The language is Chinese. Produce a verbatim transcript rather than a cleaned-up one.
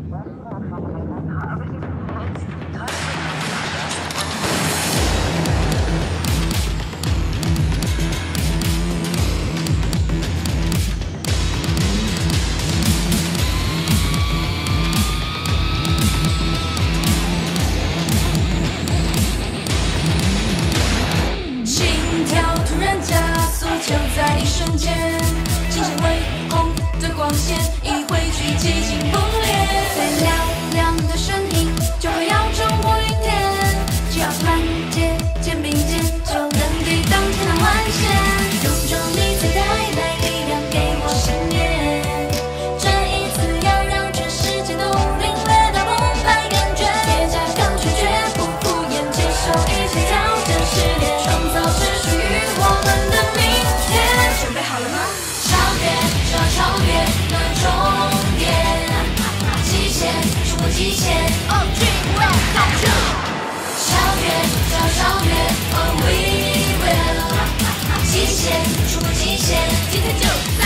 就在一瞬间，金线微红的光线已汇聚，激情崩裂。最嘹亮的声音就会要冲破云天，只要团结肩并肩，就能抵挡天堂万险。用着你最带来力量，给我信念。这一次要让全世界都领略到澎湃感觉。铁甲钢拳绝不敷衍，接受一切挑战试炼，创造只属于我们的明天。准备好了吗？超越，就要超越那终点，极限，触碰极限 ，Oh dream will come true。超越，就要超越 ，Oh we will， 极限，触碰极限，今天就。